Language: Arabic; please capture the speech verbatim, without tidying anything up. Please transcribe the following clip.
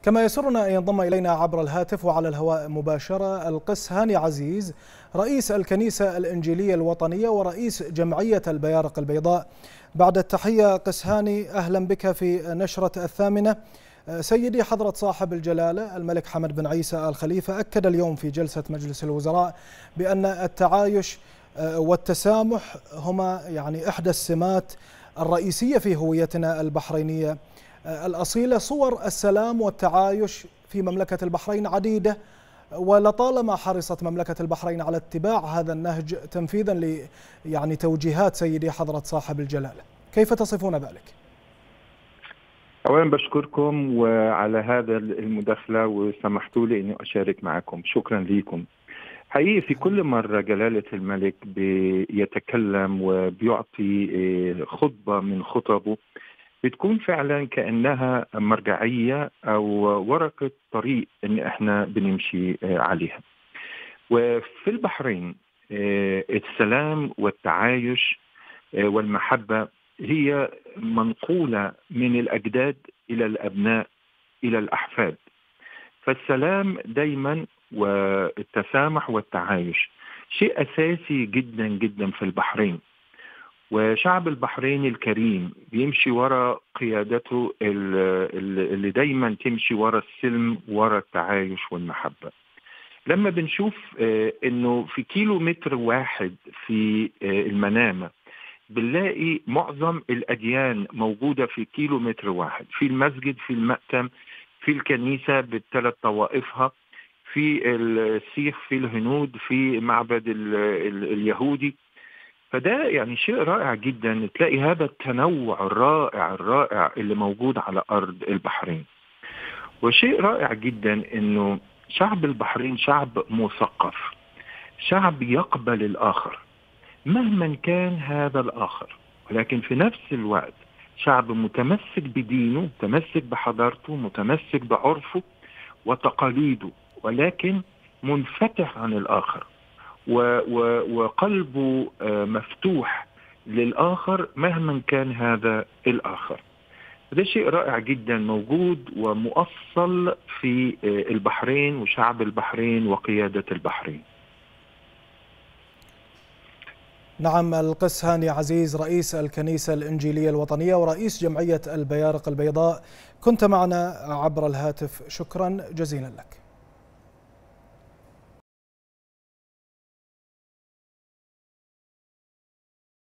كما يسرنا أن ينضم إلينا عبر الهاتف وعلى الهواء مباشرة القس هاني عزيز، رئيس الكنيسة الإنجيلية الوطنية ورئيس جمعية البيارق البيضاء. بعد التحية قس هاني، أهلا بك في نشرة الثامنة. سيدي حضرة صاحب الجلالة الملك حمد بن عيسى آل خليفة أكد اليوم في جلسة مجلس الوزراء بأن التعايش والتسامح هما يعني إحدى السمات الرئيسية في هويتنا البحرينية الأصيلة. صور السلام والتعايش في مملكة البحرين عديدة، ولطالما حرصت مملكة البحرين على اتباع هذا النهج تنفيذا ل يعني توجيهات سيدي حضرة صاحب الجلالة. كيف تصفون ذلك؟ أولا بشكركم وعلى هذا المداخلة، وسمحتوا لي أني أشارك معكم. شكرا لكم. حقيقي في كل مرة جلالة الملك بيتكلم وبيعطي خطبة من خطبه بتكون فعلا كأنها مرجعية أو ورقة طريق إن إحنا بنمشي عليها. وفي البحرين السلام والتعايش والمحبة هي منقولة من الأجداد إلى الأبناء إلى الأحفاد. فالسلام دايما والتسامح والتعايش شيء أساسي جدا جدا في البحرين، وشعب البحرين الكريم بيمشي وراء قيادته اللي دايما تمشي وراء السلم وراء التعايش والمحبة. لما بنشوف انه في كيلو متر واحد في المنامة بنلاقي معظم الأديان موجودة في كيلو متر واحد، في المسجد، في المأتم، في الكنيسة بالثلاث طوائفها، في السيخ، في الهنود، في معبد ال ال اليهودي. فده يعني شيء رائع جدا تلاقي هذا التنوع الرائع الرائع اللي موجود على أرض البحرين. وشيء رائع جدا إنه شعب البحرين شعب مثقف، شعب يقبل الآخر مهما كان هذا الآخر، ولكن في نفس الوقت شعب متمسك بدينه، متمسك بحضارته، متمسك بعرفه وتقاليده، ولكن منفتح عن الآخر وقلبه مفتوح للآخر مهما كان هذا الآخر. ده شيء رائع جدا موجود ومؤصل في البحرين وشعب البحرين وقيادة البحرين. نعم، القس هاني عزيز رئيس الكنيسة الإنجيلية الوطنية ورئيس جمعية البيارق البيضاء كنت معنا عبر الهاتف. شكرا جزيلا لك.